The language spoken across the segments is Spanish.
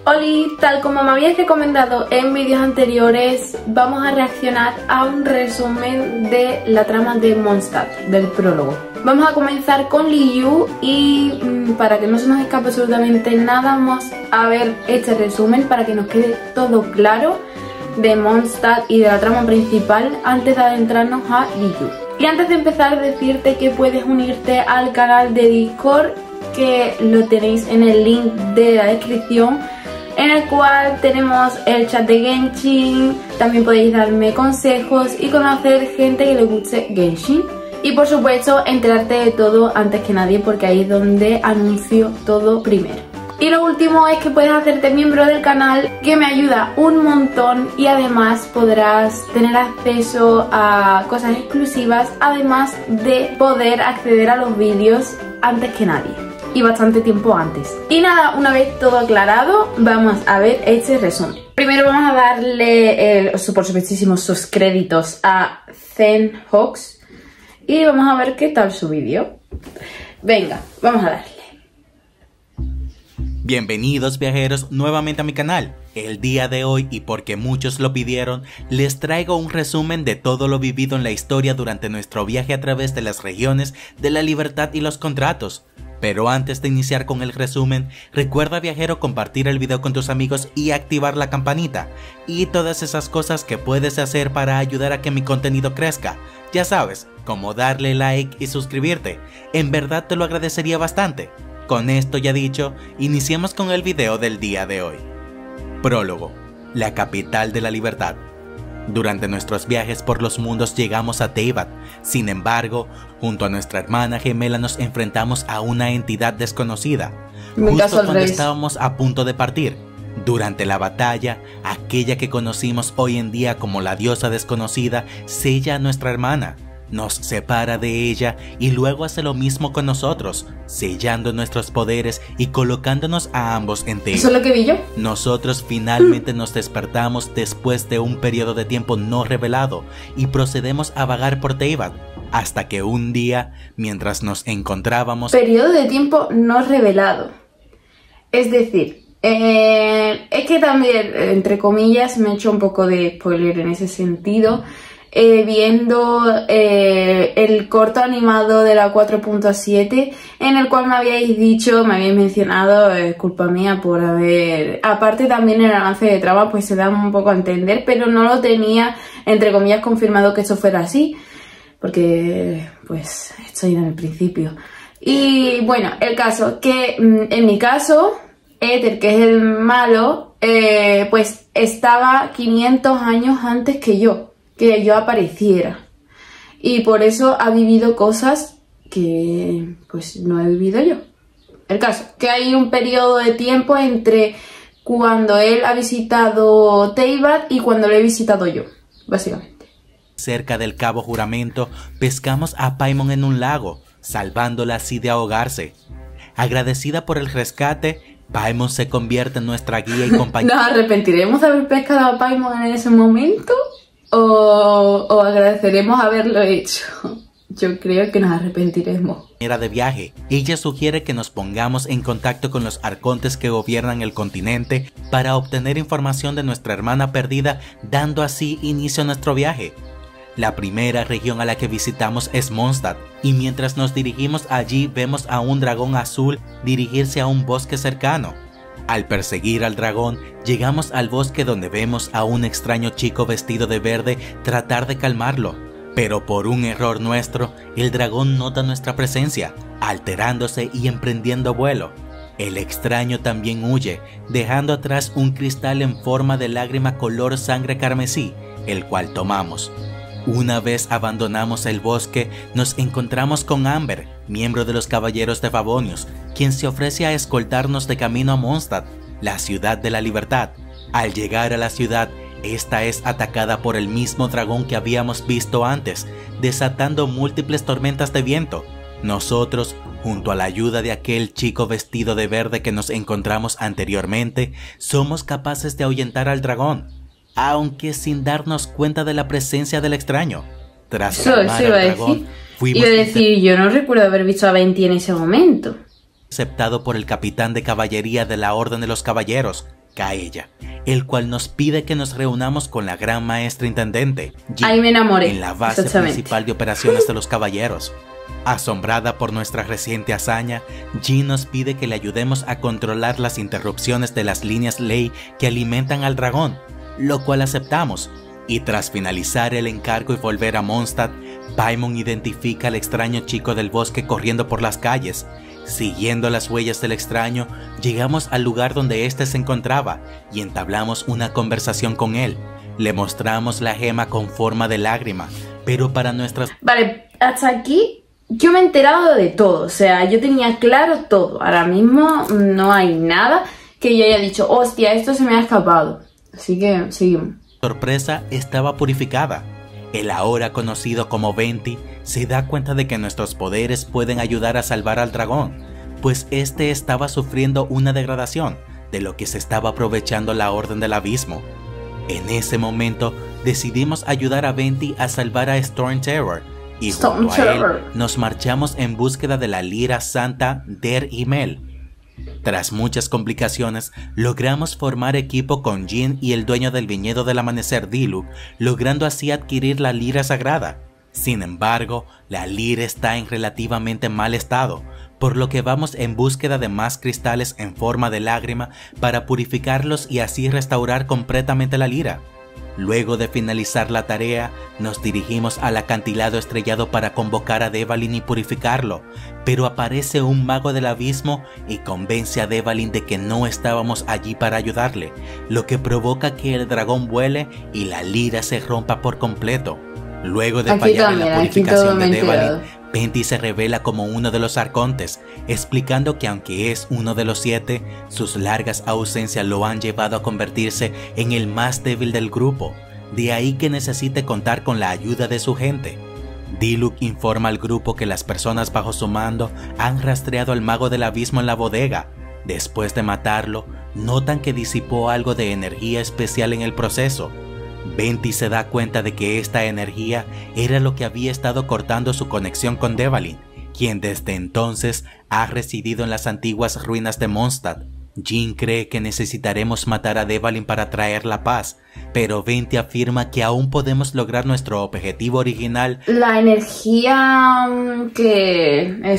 Oli, tal como me habíais recomendado en vídeos anteriores, vamos a reaccionar a un resumen de la trama de Mondstadt, del prólogo. Vamos a comenzar con Liu y para que no se nos escape absolutamente nada, vamos a ver este resumen para que nos quede todo claro de Mondstadt y de la trama principal antes de adentrarnos a Liu. Y antes de empezar, decirte que puedes unirte al canal de Discord, que lo tenéis en el link de la descripción, en el cual tenemos el chat de Genshin. También podéis darme consejos y conocer gente que le guste Genshin. Y por supuesto enterarte de todo antes que nadie, porque ahí es donde anuncio todo primero. Y lo último es que puedes hacerte miembro del canal, que me ayuda un montón, y además podrás tener acceso a cosas exclusivas, además de poder acceder a los vídeos antes que nadie. Y bastante tiempo antes. Y nada, una vez todo aclarado, vamos a ver este resumen. Primero vamos a darle por supuestísimo sus créditos a Zen Hawks y vamos a ver qué tal su vídeo. Venga, vamos a darle. Bienvenidos viajeros nuevamente a mi canal. El día de hoy, y porque muchos lo pidieron, les traigo un resumen de todo lo vivido en la historia durante nuestro viaje a través de las regiones de la libertad y los contratos. Pero antes de iniciar con el resumen, recuerda viajero compartir el video con tus amigos y activar la campanita y todas esas cosas que puedes hacer para ayudar a que mi contenido crezca. Ya sabes, como darle like y suscribirte, en verdad te lo agradecería bastante. Con esto ya dicho, iniciemos con el video del día de hoy. Prólogo, la capital de la libertad. Durante nuestros viajes por los mundos llegamos a Teyvat. Sin embargo, junto a nuestra hermana gemela nos enfrentamos a una entidad desconocida. Justo cuando estábamos a punto de partir. Durante la batalla, aquella que conocimos hoy en día como la diosa desconocida sella a nuestra hermana. Nos separa de ella y luego hace lo mismo con nosotros, sellando nuestros poderes y colocándonos a ambos en Teyvat. ¿Eso es lo que vi yo? Nosotros finalmente nos despertamos después de un periodo de tiempo no revelado y procedemos a vagar por Teyvat, hasta que un día, mientras nos encontrábamos... Periodo de tiempo no revelado. Es decir, es que también, entre comillas, me he hecho un poco de spoiler en ese sentido. Viendo el corto animado de la 4.7 en el cual me habíais dicho, me habéis mencionado, culpa mía por haber... Aparte también el avance de trama pues se da un poco a entender, pero no lo tenía, entre comillas, confirmado que eso fuera así, porque pues estoy en el principio. Y bueno, el caso, que en mi caso, Éter, que es el malo, pues estaba 500 años antes que yo apareciera, y por eso ha vivido cosas que pues no he vivido yo. El caso, que hay un periodo de tiempo entre cuando él ha visitado Teyvat y cuando lo he visitado yo, básicamente. Cerca del Cabo Juramento, pescamos a Paimon en un lago, salvándola así de ahogarse. Agradecida por el rescate, Paimon se convierte en nuestra guía y compañera. ¿Nos arrepentiremos de haber pescado a Paimon en ese momento? ¿O agradeceremos haberlo hecho? Yo creo que nos arrepentiremos. De viaje. Ella sugiere que nos pongamos en contacto con los arcontes que gobiernan el continente para obtener información de nuestra hermana perdida, dando así inicio a nuestro viaje. La primera región a la que visitamos es Mondstadt, y mientras nos dirigimos allí vemos a un dragón azul dirigirse a un bosque cercano. Al perseguir al dragón, llegamos al bosque donde vemos a un extraño chico vestido de verde tratar de calmarlo. Pero por un error nuestro, el dragón nota nuestra presencia, alterándose y emprendiendo vuelo. El extraño también huye, dejando atrás un cristal en forma de lágrima color sangre carmesí, el cual tomamos. Una vez abandonamos el bosque, nos encontramos con Amber, miembro de los Caballeros de Favonius, quien se ofrece a escoltarnos de camino a Mondstadt, la ciudad de la libertad. Al llegar a la ciudad, esta es atacada por el mismo dragón que habíamos visto antes, desatando múltiples tormentas de viento. Nosotros, junto a la ayuda de aquel chico vestido de verde que nos encontramos anteriormente, somos capaces de ahuyentar al dragón, aunque sin darnos cuenta de la presencia del extraño. Tras calmar al dragón, iba a decir, yo no recuerdo haber visto a Venti en ese momento. Aceptado por el capitán de caballería de la Orden de los Caballeros, Kaella, el cual nos pide que nos reunamos con la gran maestra intendente, Jin, ahí me enamoré, en la base principal de operaciones de los caballeros. Asombrada por nuestra reciente hazaña, Jin nos pide que le ayudemos a controlar las interrupciones de las líneas ley que alimentan al dragón, lo cual aceptamos, y tras finalizar el encargo y volver a Mondstadt, Paimon identifica al extraño chico del bosque corriendo por las calles. Siguiendo las huellas del extraño, llegamos al lugar donde éste se encontraba y entablamos una conversación con él. Le mostramos la gema con forma de lágrima, pero para nuestras... Vale, hasta aquí yo me he enterado de todo, o sea, yo tenía claro todo. Ahora mismo no hay nada que yo haya dicho, hostia, esto se me ha escapado. Así que seguimos. Sorpresa estaba purificada. El ahora conocido como Venti se da cuenta de que nuestros poderes pueden ayudar a salvar al dragón, pues este estaba sufriendo una degradación, de lo que se estaba aprovechando la Orden del Abismo. En ese momento decidimos ayudar a Venti a salvar a Storm Terror, y junto a él nos marchamos en búsqueda de la lira santa Der Himmel. Tras muchas complicaciones, logramos formar equipo con Jin y el dueño del viñedo del amanecer, Diluc, logrando así adquirir la lira sagrada. Sin embargo, la lira está en relativamente mal estado, por lo que vamos en búsqueda de más cristales en forma de lágrima para purificarlos y así restaurar completamente la lira. Luego de finalizar la tarea, nos dirigimos al acantilado estrellado para convocar a Devalin y purificarlo, pero aparece un mago del abismo y convence a Devalin de que no estábamos allí para ayudarle, lo que provoca que el dragón vuele y la lira se rompa por completo. Luego de fallar en la purificación de Devalin, Venti se revela como uno de los arcontes, explicando que aunque es uno de los 7, sus largas ausencias lo han llevado a convertirse en el más débil del grupo, de ahí que necesite contar con la ayuda de su gente. Diluc informa al grupo que las personas bajo su mando han rastreado al mago del abismo en la bodega. Después de matarlo, notan que disipó algo de energía especial en el proceso. Venti se da cuenta de que esta energía era lo que había estado cortando su conexión con Devalin, quien desde entonces ha residido en las antiguas ruinas de Mondstadt. Jin cree que necesitaremos matar a Devalin para traer la paz, pero Venti afirma que aún podemos lograr nuestro objetivo original. La energía que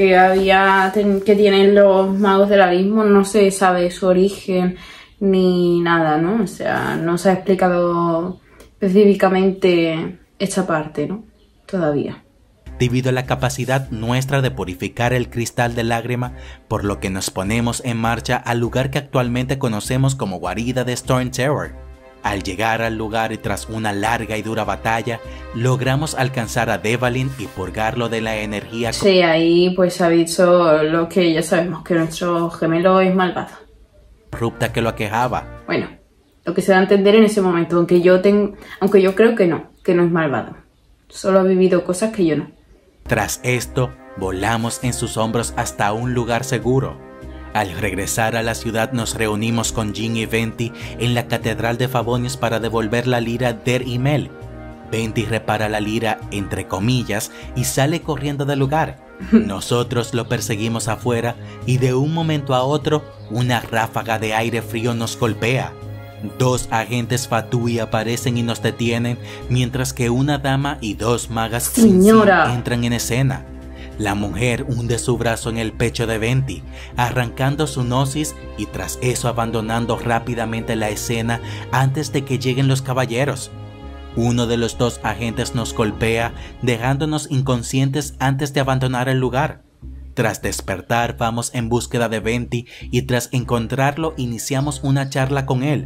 tienen los magos del abismo no se sabe su origen ni nada, ¿no? O sea, no se ha explicado específicamente esta parte, ¿no? Todavía. Debido a la capacidad nuestra de purificar el cristal de lágrima, por lo que nos ponemos en marcha al lugar que actualmente conocemos como guarida de Storm Terror. Al llegar al lugar y tras una larga y dura batalla, logramos alcanzar a Devalin y purgarlo de la energía. Sí, ahí pues ha dicho lo que ya sabemos, que nuestro gemelo es malvado. Corrupta que lo aquejaba. Bueno, lo que se da a entender en ese momento, aunque yo creo que no es malvado. Solo ha vivido cosas que yo no. Tras esto, volamos en sus hombros hasta un lugar seguro. Al regresar a la ciudad nos reunimos con Jin y Venti en la catedral de Favonius para devolver la lira Der Himmel. Venti repara la lira entre comillas y sale corriendo del lugar. Nosotros lo perseguimos afuera y de un momento a otro una ráfaga de aire frío nos golpea. 2 agentes Fatui aparecen y nos detienen, mientras que una dama y 2 magas entran en escena. La mujer hunde su brazo en el pecho de Venti, arrancando su gnosis y tras eso abandonando rápidamente la escena antes de que lleguen los caballeros. Uno de los 2 agentes nos golpea, dejándonos inconscientes antes de abandonar el lugar. Tras despertar vamos en búsqueda de Venti y tras encontrarlo iniciamos una charla con él.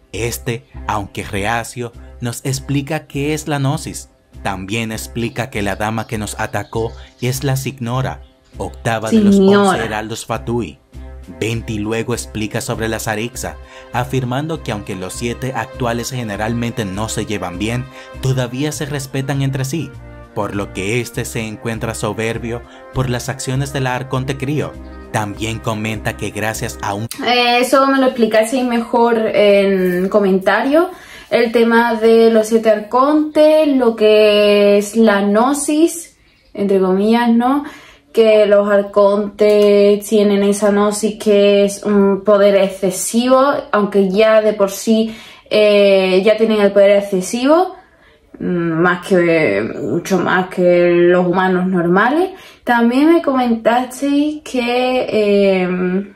Aunque reacio, nos explica qué es la gnosis. También explica que la dama que nos atacó es la Signora, octava de los 11 heraldos Fatui. Venti luego explica sobre la Sarixa, afirmando que aunque los 7 actuales generalmente no se llevan bien, todavía se respetan entre sí, por lo que se encuentra soberbio por las acciones de la Arconte Crío. También comenta que gracias a un... Eso me lo explicaseis mejor en comentario. El tema de los 7 arcontes, lo que es la gnosis, entre comillas, ¿no? que los arcontes tienen esa gnosis que es un poder excesivo, aunque ya de por sí ya tienen el poder excesivo, mucho más que los humanos normales. También me comentasteis que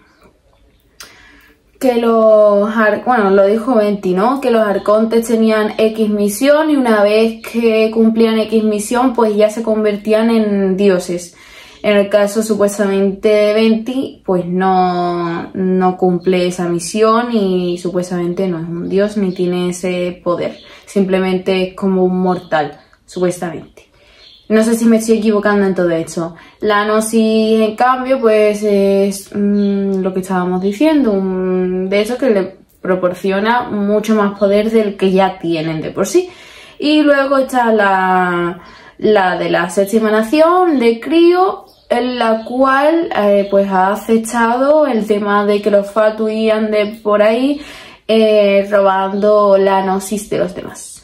bueno, lo dijo Venti, ¿no? Que los arcontes tenían X misión y una vez que cumplían X misión, pues ya se convertían en dioses. En el caso supuestamente de Venti, pues no cumple esa misión y supuestamente no es un dios ni tiene ese poder. Simplemente es como un mortal, supuestamente. No sé si me estoy equivocando en todo esto. La gnosis, en cambio, pues es lo que estábamos diciendo, de eso que le proporciona mucho más poder del que ya tienen de por sí. Y luego está la de la séptima nación, de Crío, en la cual pues ha aceptado el tema de que los Fatui anden por ahí robando la gnosis de los demás.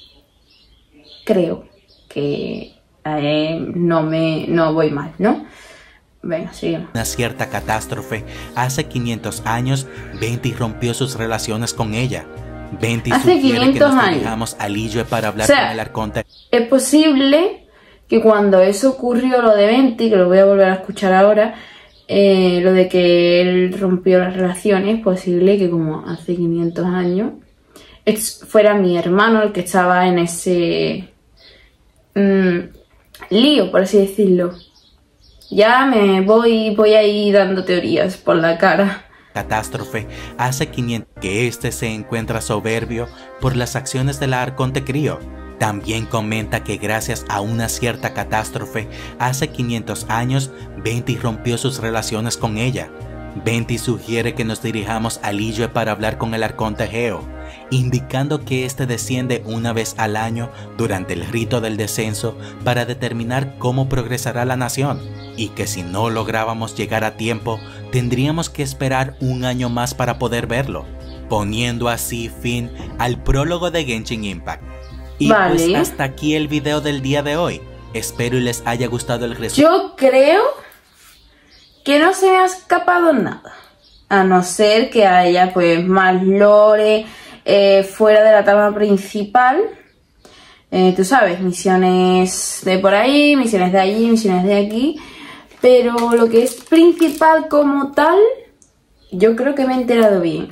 Creo que no voy mal, ¿no? Venga, sigamos. Una cierta catástrofe. Hace 500 años, Venti rompió sus relaciones con ella. Venti sugiere que nos dirijamos a Liyue para hablar con el arconte. Es posible que cuando eso ocurrió, lo de Venti, que lo voy a volver a escuchar ahora, lo de que él rompió las relaciones, es posible que como hace 500 años fuera mi hermano el que estaba en ese lío, por así decirlo. Ya me voy ahí dando teorías por la cara. Catástrofe. Hace 500 que este se encuentra soberbio por las acciones de la arconte Crío. También comenta que gracias a una cierta catástrofe, hace 500 años, Venti rompió sus relaciones con ella. Venti sugiere que nos dirijamos a Liyue para hablar con el arconte Geo, indicando que este desciende una vez al año durante el rito del descenso para determinar cómo progresará la nación, y que si no lográbamos llegar a tiempo, tendríamos que esperar un año más para poder verlo, poniendo así fin al prólogo de Genshin Impact. Y pues hasta aquí el video del día de hoy. Espero y les haya gustado el resumen. Yo creo que no se me ha escapado nada, a no ser que haya pues más lore fuera de la trama principal. Tú sabes, misiones de por ahí, misiones de allí, misiones de aquí. Pero lo que es principal como tal, yo creo que me he enterado bien.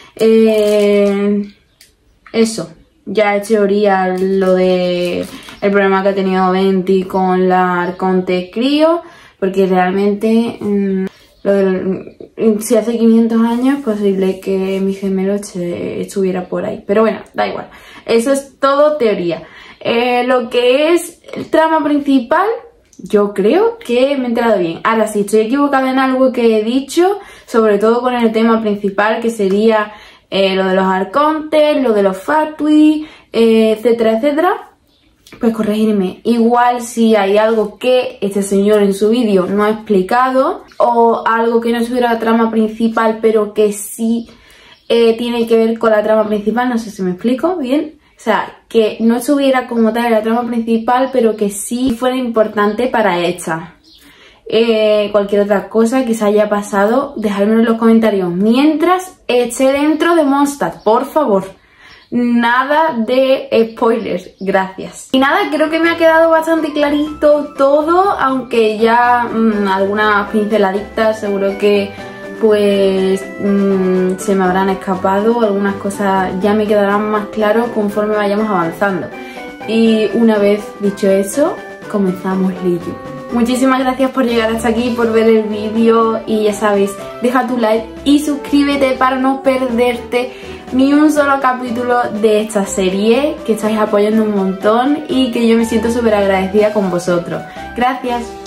Eso. Ya he teoría lo de el problema que ha tenido Venti con la arconte Crío, porque realmente si hace 500 años es posible que mi gemelo estuviera por ahí. Pero bueno, da igual. Eso es todo teoría. Lo que es el trama principal, yo creo que me he enterado bien. Ahora, si estoy equivocada en algo que he dicho, sobre todo con el tema principal, que sería lo de los arcontes, lo de los Fatui, etcétera, etcétera, pues corregirme. Igual si hay algo que este señor en su vídeo no ha explicado, o algo que no estuviera la trama principal pero que sí tiene que ver con la trama principal, no sé si me explico bien. O sea, que no estuviera como tal en la trama principal pero que sí fuera importante para esta. Cualquier otra cosa que se haya pasado, dejadmelo en los comentarios mientras esté dentro de Mondstadt, por favor. Nada de spoilers, gracias. Y nada, creo que me ha quedado bastante clarito todo, aunque ya algunas pinceladitas seguro que pues se me habrán escapado, algunas cosas ya me quedarán más claro conforme vayamos avanzando. Y una vez dicho eso, comenzamos Liyue. Muchísimas gracias por llegar hasta aquí, por ver el vídeo y ya sabéis, deja tu like y suscríbete para no perderte ni un solo capítulo de esta serie que estáis apoyando un montón y que yo me siento súper agradecida con vosotros. Gracias.